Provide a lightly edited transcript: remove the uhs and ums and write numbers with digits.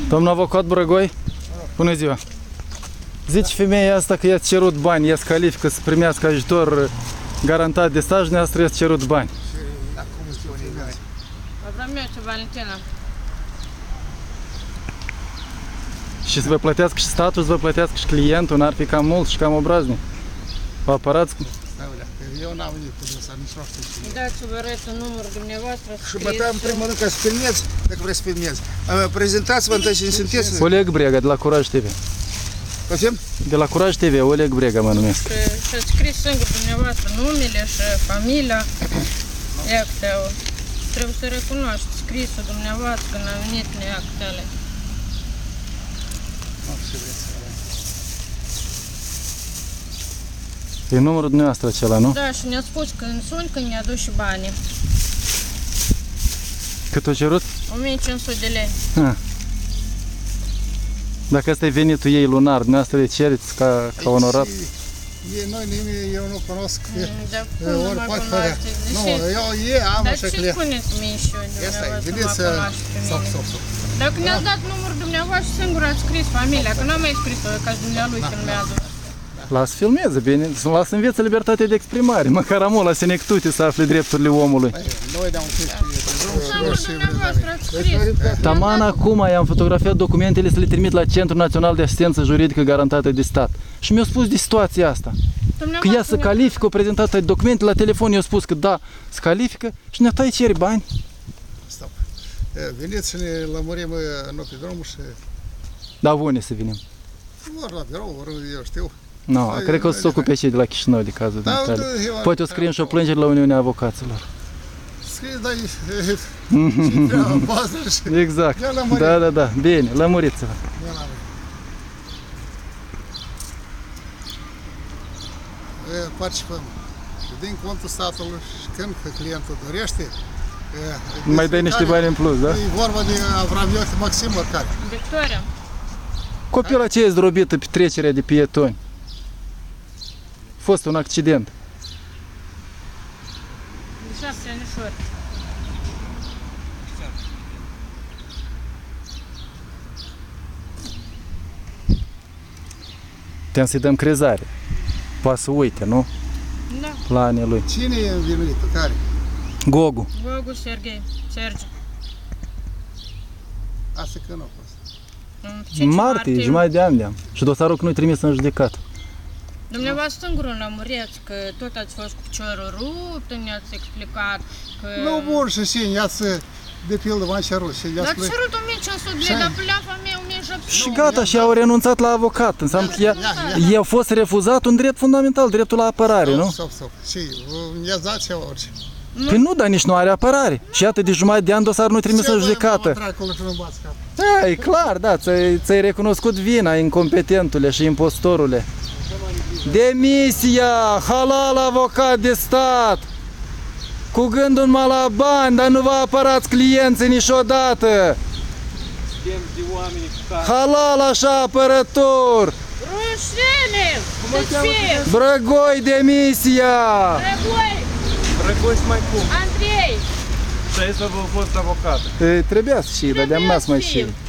Domnul avocat Brăgoi, bună ziua! Zici femeia asta că i-ați cerut bani, ea se califică să primească ajutor garantat de staj, dumneavoastră i-ați cerut bani. Valentina. Și să vă plătească și statul, să vă plătească și clientul, n-ar fi cam mult și cam obraznic. Vă apărați? Eu n-am venit cu dânsa, nici nu știu cine. Dați să vă arăt un număr dumneavoastră. Și băteam în primul rând ca să filmezi, dacă vrei să filmezi. Prezentați-vă întâi cine sunteți. Oleg Brega, de la Curaj TV. Poftim? De la Curaj TV, Oleg Brega mă numesc. Și ați scris singur dumneavoastră numele și familia. Actele. Trebuie să recunoașteți scrisul dumneavoastră când a venit actele. E numărul dumneavoastră acela, nu? Da, și ne-a spus când suni, când ne aduci și banii. Cât o cerut? 1500 de lei. Dacă ăsta e venitul ei lunar, dumneavoastră le cereți ca onorat? Noi nimeni, eu nu cunosc. Dar cum nu mă cunoașteți? Nu, eu am așa ce client. spuneți mie și eu dumneavoastră să mă cunoaște pe mine? Dacă ne-ați dat numărul dumneavoastră, singur ați scris familia, că n-am mai scris-o ca dumnealui filmează. Las filmeze, bine, las înveță libertatea de exprimare, măcar amul la senectute să afle drepturile omului. Noi ne-am scris Numărul dumneavoastră ați scris. Taman acum i-am fotografiat documentele să le trimit la Centrul Național de Asistență Juridică garantată de stat. Și mi-a spus de situația asta. Că ea se califică, a prezentat documente la telefon, i-a spus că da, se califică și ne-a tăi ceri bani. Stop. Veniți să ne lămurim în drum și... Da, unde să venim? Ori la birou, ori eu știu. Nu, cred că o să se ocupe cei de la Chișinău de cazul din Italia. Poate o scriem și o plângere la Uniunea Avocaților. Scrie, dar și treaba bază și... Exact. Da. Bine, lămuriți-vă. Participăm din contul statului și când clientul dorește. Mai dai niște bani în plus, da? E vorba de Avramioc Maxim oricare. Victoria. Copilul aceea e zdrobită pe trecerea de pietoni. A fost un accident. De 6 anișori. Putem să-i dăm crezare. Poate să uite, nu? Da. La anii lui. Cine e învinuit? Care? Gogu. Gogu Sergiu. Asta când a fost? Martie, jumătate de an de-am. Și dosarul că nu-i trimis în judecată. Dumneavoastră singurul lămuriți că tot ați fost cu piciorul rupt, ne-ați explicat că... Nu, bun, și cine, ia-ți de pildă v-am cerut. Dar cerut 1500 de lei, dar pleafa mea 1700. Și gata, și au renunțat la avocat. Înseamnă că i-a fost refuzat un drept fundamental, dreptul la apărare, nu? Stop. Și i-ați dat ceva orice. Păi nu, dar nici nu are apărare. Și iată, de jumătate de an dosarul nu-i trimis în judecată. Da, e clar, da, ți-ai recunoscut vina, incompetentule și impostorule. Demisia! Halal avocat de stat! Cu gândul numai la bani, dar nu vă apărați clienții niciodată! Halal așa apărător! Rușine! Brăgoi, demisia! Brăgoi! mai cum? Andrei! Și aici vă fost avocat. Trebuia să și, dar de-am nas mai și.